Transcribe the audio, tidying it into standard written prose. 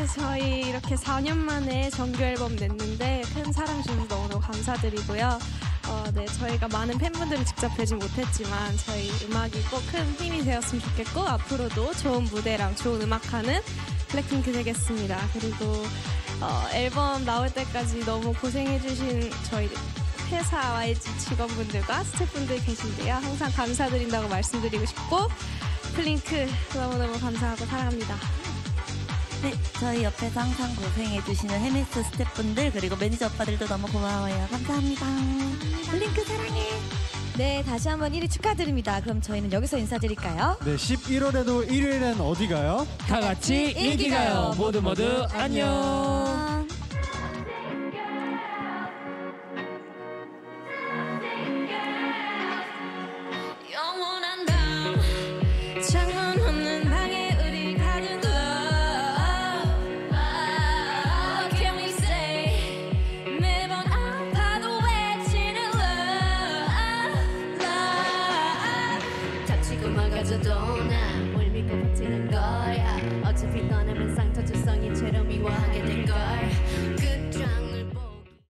네, 저희 이렇게 4년 만에 정규 앨범 냈는데 큰 사랑 주셔서 너무너무 감사드리고요. 네, 저희가 많은 팬분들을 직접 뵈지 못했지만 저희 음악이 꼭 큰 힘이 되었으면 좋겠고 앞으로도 좋은 무대랑 좋은 음악하는 블랙핑크 되겠습니다. 그리고 앨범 나올 때까지 너무 고생해주신 저희 회사 YG 직원분들과 스태프분들 계신데요. 항상 감사드린다고 말씀드리고 싶고 블링크 너무너무 감사하고 사랑합니다. 네, 저희 옆에서 항상 고생해주시는 헤메스 스태프분들 그리고 매니저 오빠들도 너무 고마워요. 감사합니다. 블링크 사랑해. 네, 다시 한번 1위 축하드립니다. 그럼 저희는 여기서 인사드릴까요? 네, 11월에도 1위는 어디 가요? 다 같이 인기가요. 모두 모두 안녕. 영원한 밤 창문 없는 방에 우리 가득 love Can we say 매번 아파도 외치는 love 다치고 막아줘도 난뭘 믿고 버티는 거야 어차피 떠나면 상처 투성이처럼 미워하게 될걸 끝장을